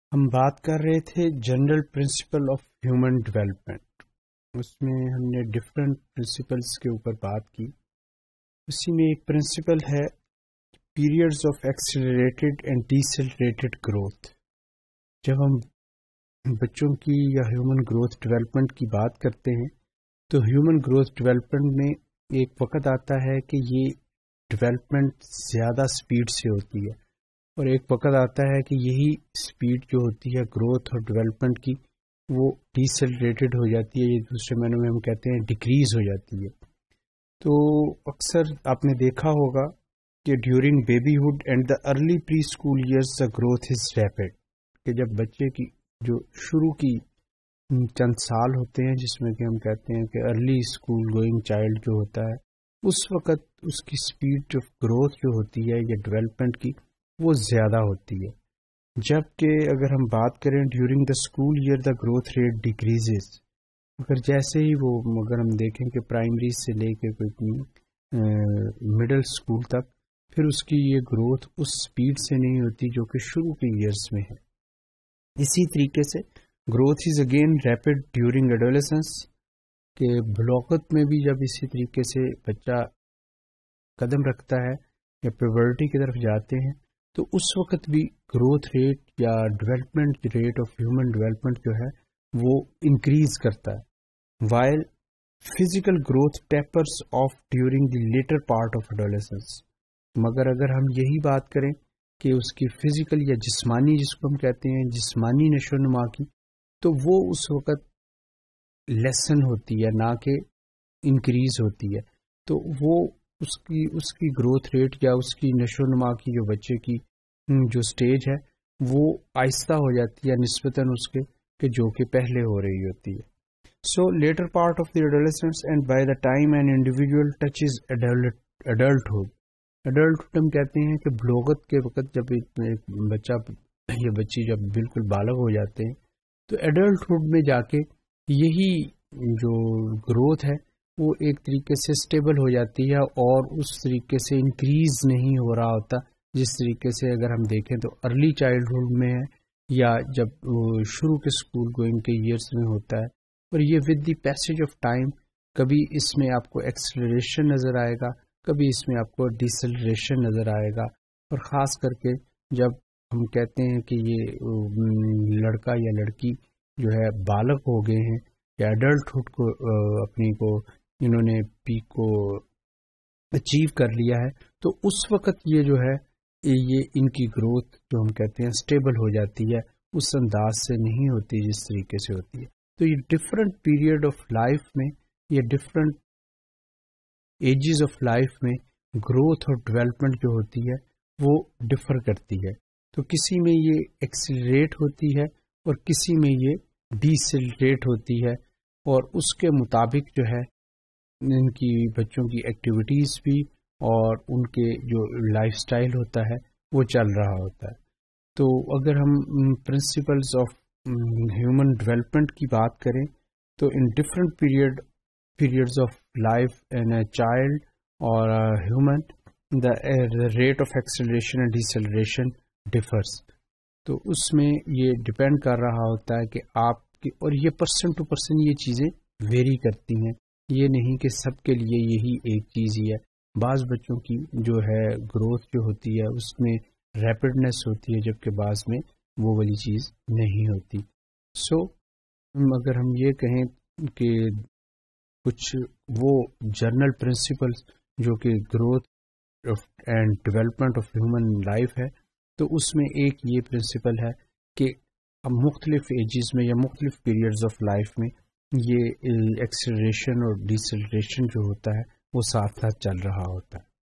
ہم بات کر رہے تھے general principal of human development. اس میں ہم نے ڈفرینٹ پرنسپلس کے اوپر بات کی. اسی میں ایک پرنسپل ہے periods of accelerated and decelerated growth. جب ہم بچوں کی یا ہیومن گروتھ ڈیولپمنٹ کی بات کرتے ہیں تو ہیومن گروتھ ڈیولپمنٹ میں ایک وقت آتا ہے کہ یہ ڈیولپمنٹ زیادہ سپیڈ سے ہوتی ہے، اور ایک وقت آتا ہے کہ یہی سپیڈ جو ہوتی ہے گروتھ اور ڈیولپمنٹ کی وہ ڈیسلریٹڈ ہو جاتی ہے، یہ دوسرے معنوں میں ہم کہتے ہیں ڈیکریز ہو جاتی ہے. تو اکثر آپ نے دیکھا ہوگا کہ during babyhood and the early pre school years the growth is rapid, کہ جب بچے کی جو شروع کی چند سال ہوتے ہیں جس میں کہ ہم کہتے ہیں کہ ارلی اسکول گوئنگ چائلڈ جو ہوتا ہے، اس وقت اس کی سپیڈ آف گروتھ جو ہوتی ہے یا ڈیولپمنٹ کی وہ زیادہ ہوتی ہے. جبکہ اگر ہم بات کریں during the school year the growth rate decreases. اگر جیسے ہی وہ اگر ہم دیکھیں کہ پرائمری سے لے کے مڈل اسکول تک، پھر اس کی یہ گروتھ اس سپیڈ سے نہیں ہوتی جو کہ شروع کے ایئرس میں ہے. اسی طریقے سے growth is again rapid during adolescence, کہ بلوغت میں بھی جب اسی طریقے سے بچہ قدم رکھتا ہے یا پیورٹی کی طرف جاتے ہیں تو اس وقت بھی گروتھ ریٹ یا development rate of human development جو ہے وہ انکریز کرتا ہے. While physical growth tapers off during the latter part of adolescence. مگر اگر ہم یہی بات کریں کہ اس کی فزیکل یا جسمانی، جس کو ہم کہتے ہیں جسمانی نشو و نما کی، تو وہ اس وقت لیسن ہوتی ہے نہ کہ انکریز ہوتی ہے. تو وہ اس کی گروتھ ریٹ یا اس کی نشو و نما کی جو بچے کی جو سٹیج ہے وہ آہستہ ہو جاتی ہے نسبتاً اس کے کہ جو کہ پہلے ہو رہی ہوتی ہے. So latter part of the adolescence and by the time an individual touches adulthood. Adulthood ہم کہتے ہیں کہ بلوغت کے وقت جب ایک بچہ یا بچی جب بالکل بالغ ہو جاتے ہیں تو ایڈلٹہڈ میں جا کے یہی جو گروتھ ہے وہ ایک طریقے سے سٹیبل ہو جاتی ہے اور اس طریقے سے انکریز نہیں ہو رہا ہوتا جس طریقے سے اگر ہم دیکھیں تو ارلی چائلڈہڈ میں ہے یا جب شروع کے اسکول گوئنگ کے ایئرس میں ہوتا ہے. اور یہ with the passage of time کبھی اس میں آپ کو ایکسلریشن نظر آئے گا، کبھی اس میں آپ کو ڈیسلریشن نظر آئے گا. اور خاص کر کے جب ہم کہتے ہیں کہ یہ لڑکا یا لڑکی جو ہے بالغ ہو گئے ہیں یا ایڈلٹہڈ کو اپنی کو انہوں نے پیک کو اچیو کر لیا ہے، تو اس وقت یہ جو ہے یہ ان کی گروتھ جو ہم کہتے ہیں سٹیبل ہو جاتی ہے، اس انداز سے نہیں ہوتی جس طریقے سے ہوتی ہے. تو یہ ڈفرینٹ پیریڈ آف لائف میں، یہ ڈفرینٹ ایجز آف لائف میں گروتھ اور ڈیولپمنٹ جو ہوتی ہے وہ ڈفر کرتی ہے. تو کسی میں یہ ایکسلریٹ ہوتی ہے اور کسی میں یہ ڈیسلریٹ ہوتی ہے، اور اس کے مطابق جو ہے ان کی بچوں کی ایکٹیویٹیز بھی اور ان کے جو لائف سٹائل ہوتا ہے وہ چل رہا ہوتا ہے. تو اگر ہم پرنسپلز آف ہیومن ڈیولپمنٹ کی بات کریں تو in different periods of life in a child اور human the rate of acceleration and deceleration differs. تو اس میں یہ ڈپینڈ کر رہا ہوتا ہے کہ آپ کی، اور یہ پرسن ٹو پرسن یہ چیزیں ویری کرتی ہیں، یہ نہیں کہ سب کے لیے یہی ایک چیز ہی ہے. بعض بچوں کی جو ہے گروتھ جو ہوتی ہے اس میں ریپڈنس ہوتی ہے، جبکہ بعض میں وہ والی چیز نہیں ہوتی. سو اگر ہم یہ کہیں کہ کچھ وہ جنرل پرنسپل جو کہ growth and development of human life ہے، تو اس میں ایک یہ پرنسپل ہے کہ مختلف ایجز میں یا مختلف پیریڈز آف لائف میں یہ ایکسلریشن اور ڈیسلریشن جو ہوتا ہے وہ ساتھ ساتھ چل رہا ہوتا ہے.